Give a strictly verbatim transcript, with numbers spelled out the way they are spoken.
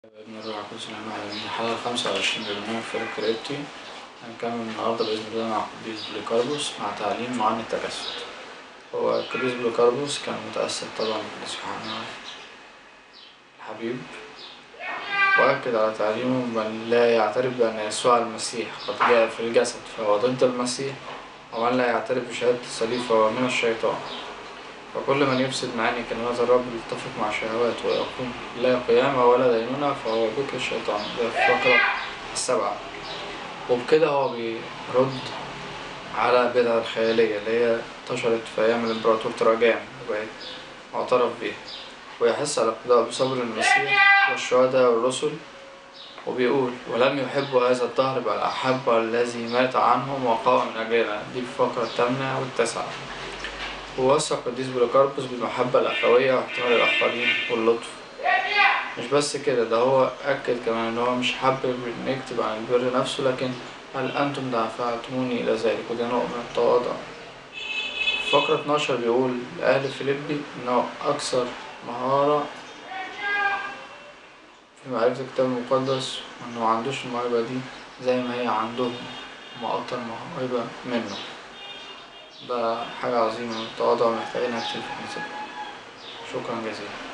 بإذن الله الرحمن الرحيم. من الحلقة الخامسة والعشرين برنامج فريق كريبتي. هنكمل النهاردة بإذن الله مع القديس بوليكاربوس مع تعليم معاني التجسد. هو القديس بوليكاربوس كان متأثر طبعا بالمسيحية الحبيب، وأكد على تعليمه من لا يعترف بأن يسوع المسيح قد جاء في الجسد فهو ضد المسيح، ومن لا يعترف بشهادة الصليب فهو من الشيطان. وكل من يفسد معاني كلمات الرب يتفق مع شهوات ويقول لا قيامة ولا دينونة فهو بكر الشيطان. ده في الفقرة السابعة. وبكده هو بيرد على البدعة الخيالية اللي هي انتشرت في أيام الإمبراطور تراجان وبقت معترف بيها، ويحث على الاقتداء بصبر المسيح والشهداء والرسل، وبيقول ولم يحبوا هذا الدهر بل أحب الذي مات عنهم وقام من أجلنا. دي الفقرة الثامنة والتاسعة. ووصى القديس بوليكاربوس بالمحبة الأخوية واحتمال الآخرين واللطف. مش بس كده، ده هو أكد كمان إن هو مش حابب إن يكتب عن البر نفسه، لكن هل أنتم دفعتموني إلى ذلك، وده نوع من التواضع. في فقرة اتناشر بيقول لأهل فيليبي إنه أكثر مهارة في معرفة الكتاب المقدس، وإنه معندوش الموهبة دي زي ما هي عندهم، هما أكتر موهبة منه. ده حاجة عظيمة من التواضع محتاجينها كتير في كنيستنا. شكرا جزيلا.